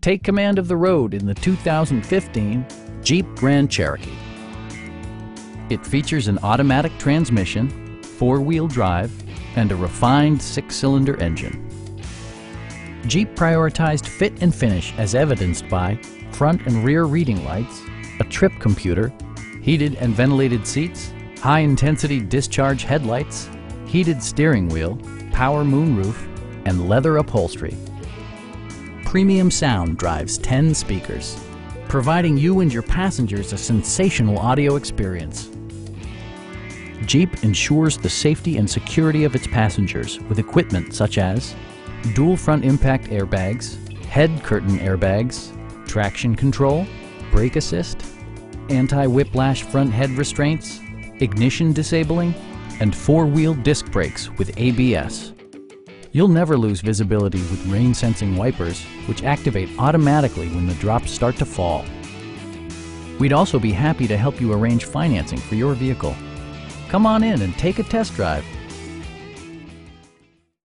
Take command of the road in the 2015 Jeep Grand Cherokee. It features an automatic transmission, four-wheel drive, and a refined six-cylinder engine. Jeep prioritized fit and finish as evidenced by front and rear reading lights, a trip computer, heated and ventilated seats, high-intensity discharge headlights, heated steering wheel, power moonroof, and leather upholstery. Premium sound drives 10 speakers, providing you and your passengers a sensational audio experience. Jeep ensures the safety and security of its passengers with equipment such as dual front impact airbags, head curtain airbags, traction control, brake assist, anti-whiplash front head restraints, ignition disabling, and four-wheel disc brakes with ABS. You'll never lose visibility with rain-sensing wipers, which activate automatically when the drops start to fall. We'd also be happy to help you arrange financing for your vehicle. Come on in and take a test drive.